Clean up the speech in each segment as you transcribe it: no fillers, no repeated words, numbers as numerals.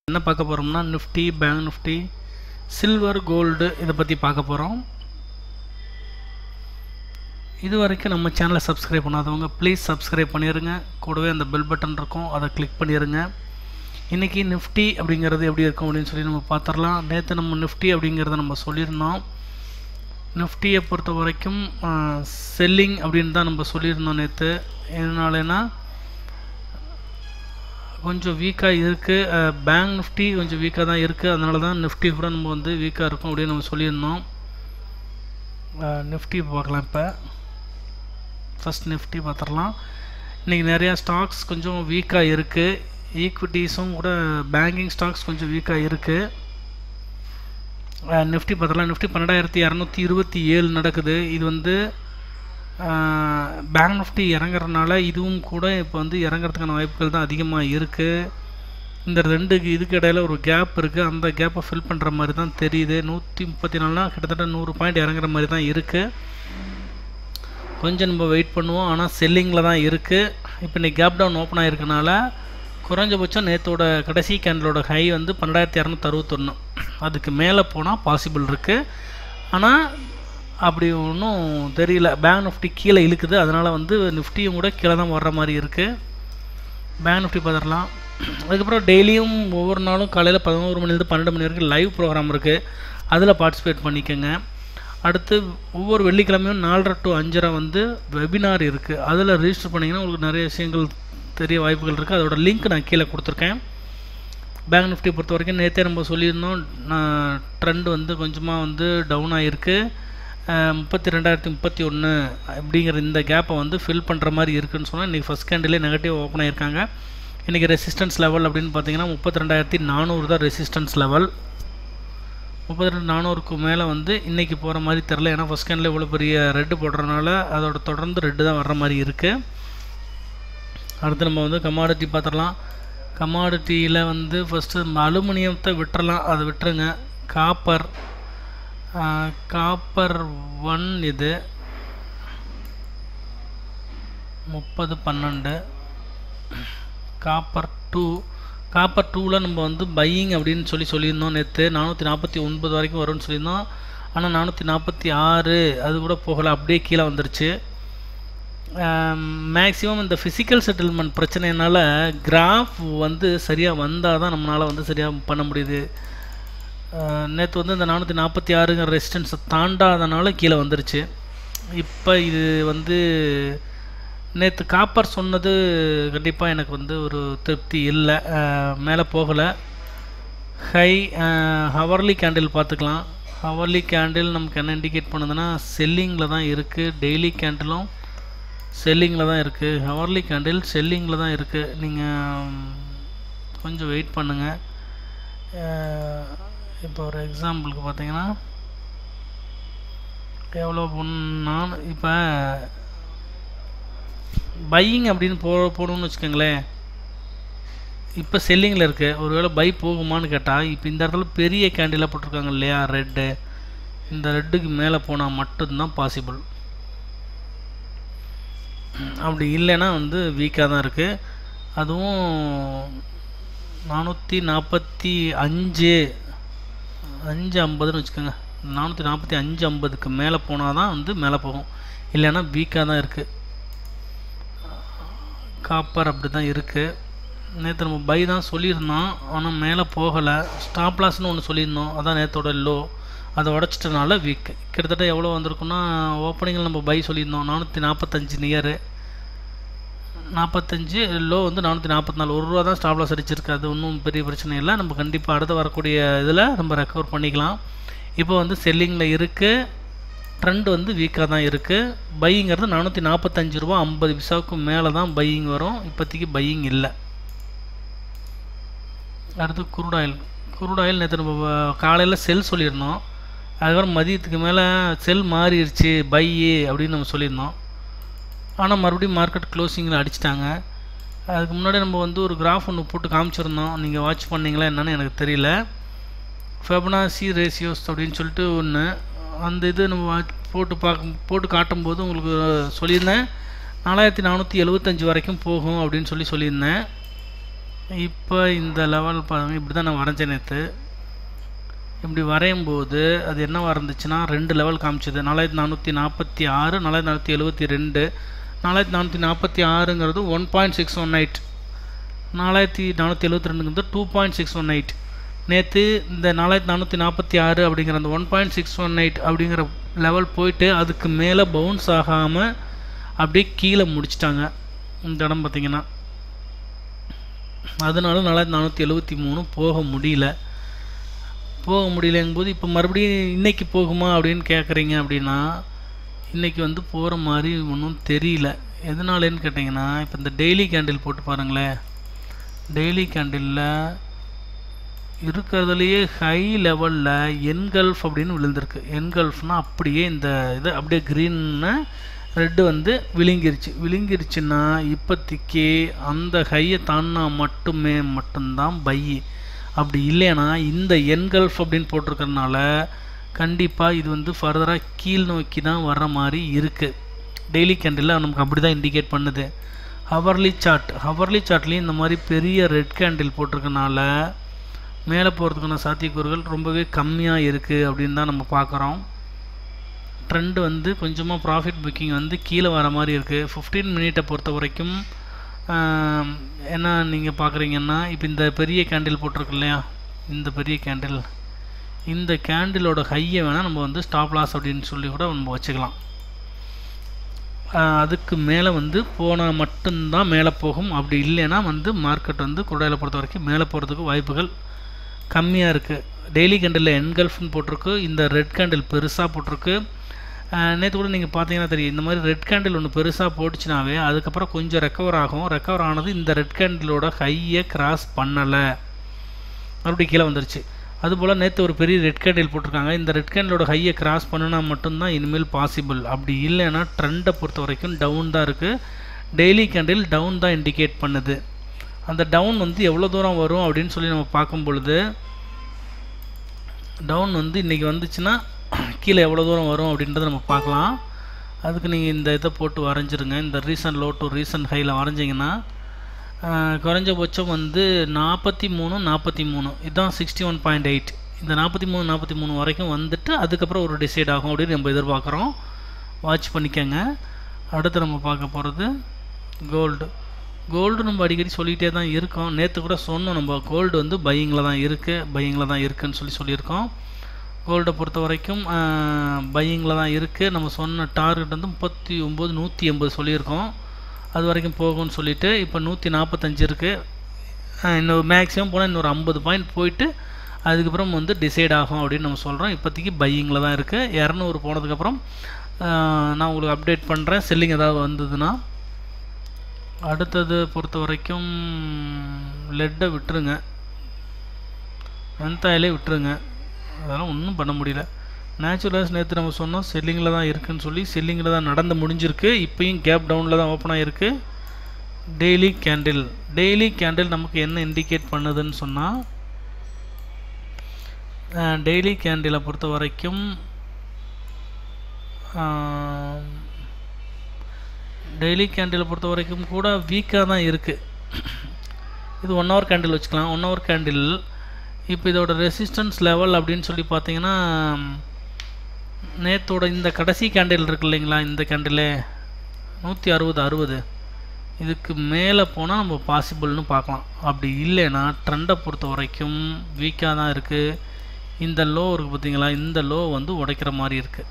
என்ன பார்க்க போகிறோம்னா Nifty, bank Nifty, silver, gold இதை பற்றி பார்க்க போகிறோம். இது வரைக்கும் நம்ம சேனலை சப்ஸ்கிரைப் பண்ணாதவங்க ப்ளீஸ் சப்ஸ்கிரைப் பண்ணிடுங்க. கூடவே அந்த பெல் பட்டன் இருக்கும், அதை கிளிக் பண்ணிடுங்க. இன்றைக்கி நிஃப்டி அப்படிங்கிறது எப்படி இருக்கும் அப்படின்னு சொல்லி நம்ம பார்த்துடலாம். நேற்று நம்ம நிஃப்டி அப்படிங்கிறத நம்ம சொல்லியிருந்தோம். நிஃப்டியை பொறுத்த வரைக்கும் செல்லிங் அப்படின்னு தான் நம்ம சொல்லியிருந்தோம் நேற்று. எதனாலனா கொஞ்சம் வீக்காக இருக்குது. பேங்க் நிஃப்டி கொஞ்சம் வீக்காக தான் இருக்குது. அதனால தான் நிஃப்டி கூட நம்ம வந்து வீக்காக இருக்கும் அப்படின்னு நம்ம சொல்லியிருந்தோம். நிஃப்டி பார்க்கலாம். இப்போ ஃபஸ்ட் நிஃப்டி பார்த்துடலாம். இன்றைக்கி நிறையா ஸ்டாக்ஸ் கொஞ்சம் வீக்காக இருக்குது. ஈக்விட்டிஸும் கூட பேங்கிங் ஸ்டாக்ஸ் கொஞ்சம் வீக்காக இருக்குது. நிஃப்டி பார்த்துடலாம். நிஃப்டி 12,227 நடக்குது. இது வந்து பேங்க் நிஃப்டி இறங்குறதுனால இதுவும் கூட இப்போ வந்து இறங்குறதுக்கான வாய்ப்புகள் தான் அதிகமாக இருக்குது. இந்த ரெண்டுக்கு இதுக்கு இடையில் ஒரு கேப் இருக்குது. அந்த கேப்பை ஃபில் பண்ணுற மாதிரி தான் தெரியுது. 134 கிட்டத்தட்ட 100 பாயிண்ட் இறங்குற மாதிரி தான் இருக்குது. கொஞ்சம் நம்ம வெயிட் பண்ணுவோம். ஆனால் செல்லிங்கில் தான் இருக்குது. இப்போ இன்றைக்கி கேப் டவுன் ஓப்பன் ஆகிருக்கனால குறைஞ்சபட்சம் நேற்றோட கடைசி கேண்டலோட ஹை வந்து 12,261. அதுக்கு மேலே போனால் பாசிபிள் இருக்குது. ஆனால் அப்படி ஒன்றும் தெரியல. பேங்க் நிஃப்டி கீழே இழுக்குது. அதனால் வந்து நிஃப்டியும் கூட கீழே தான் வர்ற மாதிரி இருக்குது. பேங்க் நிஃப்டி பார்த்துடலாம். அதுக்கப்புறம் டெய்லியும் ஒவ்வொரு நாளும் காலையில் 11 மணிலேருந்து 12 மணி வரைக்கும் லைவ் ப்ரோக்ராம் இருக்குது. அதில் பார்ட்டிசிபேட் பண்ணிக்கோங்க. அடுத்து ஒவ்வொரு வெள்ளிக்கிழமையும் 4:30 to 5:30 வந்து வெபினார் இருக்குது. அதில் ரிஜிஸ்டர் பண்ணிங்கன்னா உங்களுக்கு நிறைய விஷயங்கள் தெரிய வாய்ப்புகள் இருக்குது. அதோட லிங்க் நான் கீழே கொடுத்துருக்கேன். பேங்க் நிஃப்டி பொறுத்த வரைக்கும் நேற்றே நம்ம சொல்லியிருந்தோம், ட்ரெண்ட் வந்து கொஞ்சமாக வந்து டவுன் ஆகிருக்கு. 32,031 அப்படிங்கிற இந்த கேப்பை வந்து ஃபில் பண்ணுற மாதிரி இருக்குதுன்னு சொன்னால் இன்றைக்கி ஃபஸ்ட் கேண்டிலே நெகட்டிவ் ஓப்பன் ஆகிருக்காங்க. இன்றைக்கி ரெசிஸ்டன்ஸ் லெவல் அப்படின்னு பார்த்தீங்கன்னா 32,400 தான் ரெசிஸ்டன்ஸ் லெவல். 32,400க்கு மேலே வந்து இன்றைக்கி போகிற மாதிரி தெரில. ஏன்னா ஃபஸ்ட் கேண்டில் இவ்வளோ பெரிய ரெட்டு போடுறதுனால அதோட தொடர்ந்து ரெட்டு தான் வர்ற மாதிரி இருக்குது. அடுத்து நம்ம வந்து கமாடிட்டி பார்த்துடலாம். கமாடிட்டியில் வந்து ஃபஸ்ட்டு அலுமினியத்தை விட்டுறலாம். அதை விட்டுருங்க. காப்பர் 1 இது 30.12. காப்பர் 2ல் நம்ம வந்து பையிங் அப்படின்னு சொல்லியிருந்தோம். நேற்று 449 வரைக்கும் வரும்னு சொல்லியிருந்தோம். ஆனால் 446 அது கூட போகலை, அப்படியே கீழே வந்துருச்சு. மேக்ஸிமம் இந்த ஃபிசிக்கல் செட்டில்மெண்ட் பிரச்சனைனால கிராஃப் வந்து சரியாக வந்தால் தான் நம்மளால் வந்து சரியாக பண்ண முடியுது. நேற்று வந்து இந்த 446ங்கிற ரெசிஸ்டன்ஸை தாண்டாதனால கீழே வந்துருச்சு. இப்போ இது வந்து நேற்று காப்பர் சொன்னது கண்டிப்பாக எனக்கு வந்து ஒரு திருப்தி இல்லை. மேலே போகலை. ஹை ஹவர்லி கேண்டில் பார்த்துக்கலாம். ஹவர்லி கேண்டில் நமக்கு என்ன இண்டிகேட் பண்ணுதுன்னா செல்லிங்கில் தான் இருக்குது. டெய்லி கேண்டிலும் செல்லிங்கில் தான் இருக்குது. ஹவர்லி கேண்டில் செல்லிங்கில் தான் இருக்குது. நீங்கள் கொஞ்சம் வெயிட் பண்ணுங்கள். இப்போ ஒரு எக்ஸாம்பிளுக்கு பார்த்தீங்கன்னா எவ்வளோ நான் இப்போ பையிங் அப்படின்னு போடணும்னு வச்சுக்கோங்களேன். இப்போ செல்லிங்கில் இருக்குது. ஒருவேளை பை போகுமான்னு கேட்டால் இப்போ இந்த இடத்துல பெரிய கேண்டிலாக போட்டிருக்காங்க இல்லையா, ரெட்டு. இந்த ரெட்டுக்கு மேலே போனால் மட்டும்தான் பாசிபிள். அப்படி இல்லைன்னா வந்து வீக்காக தான் இருக்குது. அதுவும் 445.50ன்னு வச்சுக்கோங்க. 445.50க்கு மேலே போனால் தான் வந்து மேலே போகும். இல்லைன்னா வீக்காக தான் இருக்குது. காப்பர் அப்படி தான் இருக்குது. நேற்று நம்ம பை தான் சொல்லியிருந்தோம். ஆனால் மேலே போகலை. ஸ்டாப் லாஸ்ன்னு ஒன்று சொல்லியிருந்தோம். அதான் நேற்றோட லோ. அதை உடச்சிட்டனால வீக். கிட்டத்தட்ட எவ்வளோ வந்திருக்குன்னா ஓப்பனிங்கில் நம்ம பை சொல்லியிருந்தோம் 445 நியரு. 45 லோ வந்து 444. ₹1 தான் ஸ்டாப் லாஸ் அடிச்சிருக்கு. அது ஒன்றும் பெரிய பிரச்சனை இல்லை. நம்ம கண்டிப்பாக அடுத்து வரக்கூடிய இதில் நம்ம ரெக்கவர் பண்ணிக்கலாம். இப்போ வந்து செல்லிங்கில் இருக்குது. ட்ரெண்ட் வந்து வீக்காக தான் இருக்குது. பையிங்கிறது ₹445.50 மேலே தான் பையிங் வரும். இப்போதைக்கு பையிங் இல்லை. அடுத்து குரூட் ஆயில் நேற்று நம்ம காலையில் செல் சொல்லியிருந்தோம். அதுக்கப்புறம் மதியத்துக்கு மேலே செல் மாறிடுச்சு பை அப்படின்னு நம்ம சொல்லியிருந்தோம். ஆனால் மறுபடியும் மார்க்கெட் க்ளோசிங்கில் அடிச்சிட்டாங்க. அதுக்கு முன்னாடி நம்ம வந்து ஒரு கிராஃப் ஒன்று போட்டு காமிச்சிருந்தோம். நீங்கள் வாட்ச் பண்ணிங்களா என்னன்னு எனக்கு தெரியல. ஃபெபனாசி ரேஷியோஸ் அப்படின்னு சொல்லிட்டு ஒன்று, அந்த இது நம்ம போட்டு காட்டும்போது உங்களுக்கு சொல்லியிருந்தேன் 4,475 வரைக்கும் போகும் அப்படின்னு சொல்லியிருந்தேன். இப்போ இந்த லெவல் பாருங்கள், இப்படி தான் நான் வரைஞ்சேன் நேற்று. இப்படி வரையும் போது அது என்னவாக இருந்துச்சுன்னா 2 லெவல் காமிச்சிது. 4446, 4472. 4446ங்கிறது 1.618, 4472ங்கிறது 2.618. நேற்று இந்த 4446 அப்படிங்கிற அந்த 1.618 அப்படிங்கிற லெவல் போயிட்டு அதுக்கு மேலே பவுன்ஸ் ஆகாமல் அப்படியே கீழே முடிச்சிட்டாங்க இந்த இடம் பார்த்திங்கன்னா. அதனால 4473 போக முடியலங்கும்போது இப்போ மறுபடியும் இன்றைக்கி போகுமா அப்படின்னு கேட்குறீங்க. அப்படின்னா இன்றைக்கி வந்து போகிற மாதிரி ஒன்றும் தெரியல. எதனாலன்னு கேட்டிங்கன்னா, இப்போ இந்த டெய்லி கேண்டில் போட்டு பாருங்களேன். டெய்லி கேண்டிலில் இருக்கிறதுலையே ஹை லெவலில் என்கல்ஃப் அப்படின்னு விழுந்திருக்கு. என்கல்ஃப்னால் அப்படியே இந்த இது அப்படியே க்ரீன்னு ரெட்டு வந்து விழுங்கிருச்சுன்னா இப்போதைக்கு அந்த ஹையை தாண்டினா மட்டும்தான் பை. அப்படி இல்லைன்னா இந்த என்கல்ஃப் அப்படின்னு போட்டிருக்கறனால கண்டிப்பாக இது வந்து ஃபர்தராக கீழ் நோக்கி தான் வர்ற மாதிரி இருக்குது. டெய்லி கேண்டிலில் நமக்கு அப்படி தான் இண்டிகேட் பண்ணுது. ஹவர்லி சார்ட்லேயும் இந்த மாதிரி பெரிய ரெட் கேண்டில் போட்டிருக்கனால மேலே போகிறதுக்கான சாத்தியக்கூறுகள் ரொம்பவே கம்மியாக இருக்குது அப்படின்னு தான் நம்ம பார்க்குறோம். ட்ரெண்டு வந்து கொஞ்சமாக ப்ராஃபிட் புக்கிங் வந்து கீழே வர மாதிரி இருக்குது. 15 மினிட்டை பொறுத்த வரைக்கும் என்ன நீங்கள் பார்க்குறீங்கன்னா, இப்போ இந்த பெரிய கேண்டில் போட்டிருக்கு இல்லையா, இந்த பெரிய கேண்டில், இந்த கேண்டிலோட ஹையை வேணால் நம்ம வந்து ஸ்டாப் லாஸ் அப்படின்னு சொல்லி கூட நம்ம வச்சுக்கலாம். அதுக்கு மேலே வந்து போனால் மட்டும்தான் மேலே போகும். அப்படி இல்லைன்னா வந்து மார்க்கெட் வந்து குரூடாயில் பொறுத்த வரைக்கும் மேலே போகிறதுக்கு வாய்ப்புகள் கம்மியாக இருக்குது. டெய்லி கேண்டிலில் என்கல்ஃப்னு போட்டிருக்கு, இந்த ரெட் கேண்டில் பெருசாக போட்டிருக்கு. நேற்று கூட நீங்கள் பார்த்தீங்கன்னா தெரியும், இந்த மாதிரி ரெட் கேண்டில் ஒன்று பெருசாக போட்டுச்சுனாவே அதுக்கப்புறம் கொஞ்சம் ரெக்கவர் ஆகும். ரெக்கவர் ஆனது இந்த ரெட் கேண்டிலோட ஹையை கிராஸ் பண்ணலை, மறுபடியும் கீழே வந்துருச்சு. அதுபோல் நேற்று ஒரு பெரிய ரெட் கேண்டில் போட்டிருக்காங்க. இந்த ரெட் கேண்டிலோட ஹையை கிராஸ் பண்ணினா மட்டும்தான் இனிமேல் பாசிபிள். அப்படி இல்லைன்னா ட்ரெண்டை பொறுத்த வரைக்கும் டவுன் தான் இருக்குது. டெய்லி கேண்டில் டவுன் தான் இண்டிகேட் பண்ணுது. அந்த டவுன் வந்து எவ்வளோ தூரம் வரும் அப்படின்னு சொல்லி நம்ம பார்க்கும் பொழுது, டவுன் வந்து இன்றைக்கி வந்துச்சுன்னா கீழே எவ்வளோ தூரம் வரும் அப்படின்றத நம்ம பார்க்கலாம். அதுக்கு நீங்கள் இந்த இதை போட்டு வரைஞ்சிருங்க. இந்த ரீசன்ட் லோ டு ரீசன்ட் ஹையில் வரைஞ்சிங்கன்னா குறைஞ்சபட்சம் வந்து 43 இதுதான் 61.8. இந்த 43 வரைக்கும் வந்துட்டு அதுக்கப்புறம் ஒரு டிசைட் ஆகும் அப்படின்னு நம்ம எதிர்பார்க்குறோம். வாட்ச் பண்ணிக்கோங்க. அடுத்து நம்ம பார்க்க போகிறது கோல்டு நம்ம அடிக்கடி சொல்லிகிட்டே தான் இருக்கோம். நேற்று கூட சொன்னோம், நம்ம கோல்டு வந்து பையிங்கில் தான் இருக்குன்னு சொல்லியிருக்கோம். கோல்டை பொறுத்த வரைக்கும் பையிங்கில் தான் இருக்குது. நம்ம சொன்ன டார்கெட் வந்து 39,180 சொல்லியிருக்கோம். அது வரைக்கும் போகும்னு சொல்லிவிட்டு இப்போ 145 இருக்குது. இன்னொரு மேக்ஸிமம் போனால் இன்னொரு 50 பாயிண்ட் போயிட்டு அதுக்கப்புறம் வந்து டிசைட் ஆகும் அப்படின்னு நம்ம சொல்கிறோம். இப்போதைக்கு பையிங்கில் தான் இருக்குது. 200 போனதுக்கப்புறம் நான் உங்களுக்கு அப்டேட் பண்ணுறேன், செல்லிங் ஏதாவது வந்ததுன்னா. அடுத்தது பொறுத்த வரைக்கும் லெட்டை விட்டுருங்க, வெந்தாயிலே விட்டுருங்க, அதெல்லாம் ஒன்றும் பண்ண முடியல. நேச்சுரல்ஸ் நேற்று நம்ம சொன்னோம் செல்லிங்கில் தான் இருக்குதுன்னு சொல்லி, செல்லிங்கில் தான் நடந்து முடிஞ்சிருக்கு. இப்போயும் கேப் டவுனில் தான் ஓப்பன் ஆகிருக்கு. டெய்லி கேண்டில் நமக்கு என்ன இண்டிகேட் பண்ணுதுன்னு சொன்னால், டெய்லி கேண்டிலை பொறுத்த வரைக்கும் கூட வீக்காக தான் இருக்குது. இது 1 ஹவர் கேண்டில் வச்சுக்கலாம். 1 ஹவர் கேண்டில் இப்போ இதோட ரெசிஸ்டன்ஸ் லெவல் அப்படின்னு சொல்லி பார்த்தீங்கன்னா, நேற்றோட இந்த கடைசி கேண்டில் இருக்கு இல்லைங்களா, இந்த கேண்டில் 160 இதுக்கு மேலே போனால் நம்ம பாசிபிள்னு பார்க்கலாம். அப்படி இல்லைன்னா ட்ரெண்டை பொறுத்த வரைக்கும் வீக்காக தான் இருக்குது. இந்த லோ இருக்குது பார்த்தீங்களா, இந்த லோ வந்து உடைக்கிற மாதிரி இருக்குது.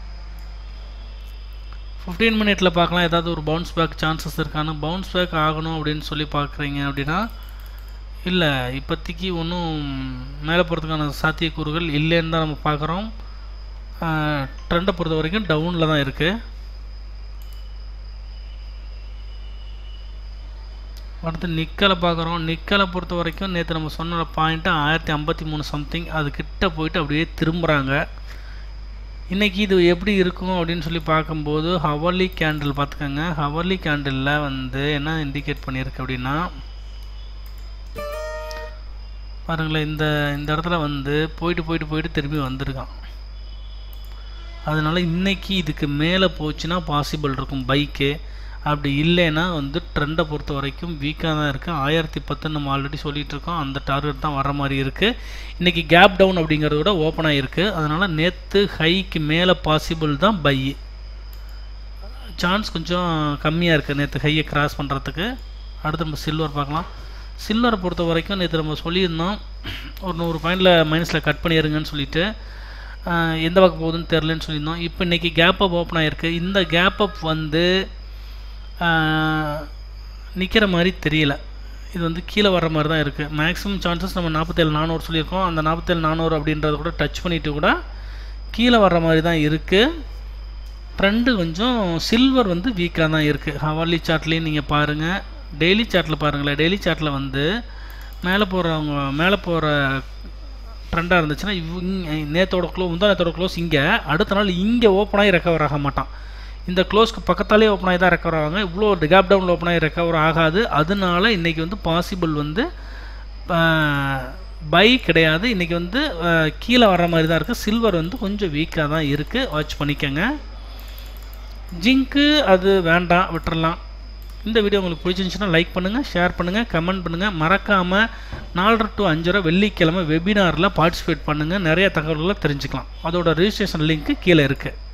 15 மினிட்டில் பார்க்கலாம் ஏதாவது ஒரு பவுன்ஸ் பேக் சான்சஸ் இருக்கான்னு. பவுன்ஸ் பேக் ஆகணும் அப்படின்னு சொல்லி பார்க்குறீங்க அப்படின்னா இல்லை, இப்போதைக்கு ஒன்றும் மேலே போகிறதுக்கான சாத்தியக்கூறுகள் இல்லைன்னு தான் நம்ம பார்க்குறோம். ட்ரெண்டை பொறுத்த வரைக்கும் டவுனில் தான் இருக்குது. அடுத்து நிக்கலை பார்க்குறோம். நிக்கலை பொறுத்த வரைக்கும் நேற்று நம்ம சொன்ன பாயிண்ட்டு 1053 சம்திங், அது கிட்ட போயிட்டு அப்படியே திரும்புகிறாங்க. இன்றைக்கி இது எப்படி இருக்கும் அப்படின்னு சொல்லி பார்க்கும்போது ஹவர்லி கேண்டில் பார்த்துக்கோங்க. ஹவர்லி கேண்டிலில் வந்து என்ன இண்டிகேட் பண்ணியிருக்கு அப்படின்னா பாருங்களேன், இந்த இடத்துல வந்து போயிட்டு திரும்பி வந்திருக்கான். அதனால் இன்றைக்கி இதுக்கு மேலே போச்சுன்னா பாசிபிள் இருக்கும் பைக்கு. அப்படி இல்லைன்னா வந்து ட்ரெண்டை பொறுத்த வரைக்கும் வீக்காக தான் இருக்குது. 1010 நம்ம ஆல்ரெடி சொல்லிகிட்டு இருக்கோம். அந்த டார்கெட் தான் வர மாதிரி இருக்குது. இன்றைக்கி கேப் டவுன் அப்படிங்கிறத விட ஓப்பன் ஆகிருக்கு. அதனால் நேற்று ஹைக்கு மேலே பாசிபிள் தான் பை சான்ஸ் கொஞ்சம் கம்மியாக இருக்குது நேற்று ஹையை கிராஸ் பண்ணுறதுக்கு. அடுத்து நம்ம சில்வர் பார்க்கலாம். சில்வரை பொறுத்த வரைக்கும் நேற்று நம்ம சொல்லியிருந்தோம் ஒரு 100 பாயிண்டில் மைனஸில் கட் பண்ணிடுங்கன்னு சொல்லிட்டு எந்த பக்கம் போகுதுன்னு தெரிலன்னு சொல்லியிருந்தோம். இப்போ இன்றைக்கி கேப் அப் ஓப்பன் ஆகிருக்கு. இந்த கேப் அப் வந்து நிற்கிற மாதிரி தெரியல. இது வந்து கீழே வர்ற மாதிரி தான் இருக்குது. மேக்ஸிமம் சான்சஸ் நம்ம 47,400 சொல்லியிருக்கோம். அந்த 47,400 அப்படின்றத கூட டச் பண்ணிவிட்டு கூட கீழே வர்ற மாதிரி தான் இருக்குது. ட்ரெண்டு கொஞ்சம் சில்வர் வந்து வீக்காக தான் இருக்குது. ஹவர்லி சார்ட்லேயும் நீங்கள் பாருங்கள், டெய்லி சார்ட்டில் பாருங்களேன். டெய்லி சார்ட்டில் வந்து மேலே போகிற ட்ரெண்டாக இருந்துச்சுன்னா நேற்றோட முந்தா நேற்றோட க்ளோஸ் இங்கே, அடுத்த நாள் இங்கே ஓப்பன் ஆகி ரெக்கவர் ஆக மாட்டான். இந்த க்ளோஸ்க்கு பக்கத்தாலே ஓப்பன் ஆகி தான் ரெக்கவர் ஆவாங்க. இவ்வளோ கேப் டவுனில் ஓப்பன் ஆகி ரெக்கவர் ஆகாது. அதனால இன்றைக்கி வந்து பாசிபிள் வந்து பை கிடையாது. இன்றைக்கி வந்து கீழே வர்ற மாதிரி தான் இருக்குது. சில்வர் வந்து கொஞ்சம் வீக்காக தான் இருக்குது. வாட்ச் பண்ணிக்கோங்க. ஜிங்க்கு அது வேண்டாம், விட்டுறலாம். இந்த வீடியோ உங்களுக்கு பிடிச்சிருந்துச்சுன்னா லைக் பண்ணுங்கள், ஷேர் பண்ணுங்கள், கமெண்ட் பண்ணுங்கள். மறக்காமல் 4:30 to 5:30 வெள்ளிக்கிழமை வெபினாரில் பார்ட்டிசிபேட் பண்ணுங்கள். நிறைய தகவல்களை தெரிஞ்சுக்கலாம். அதோட ரிஜிஸ்ட்ரேஷன் லிங்க்கு கீழே இருக்குது.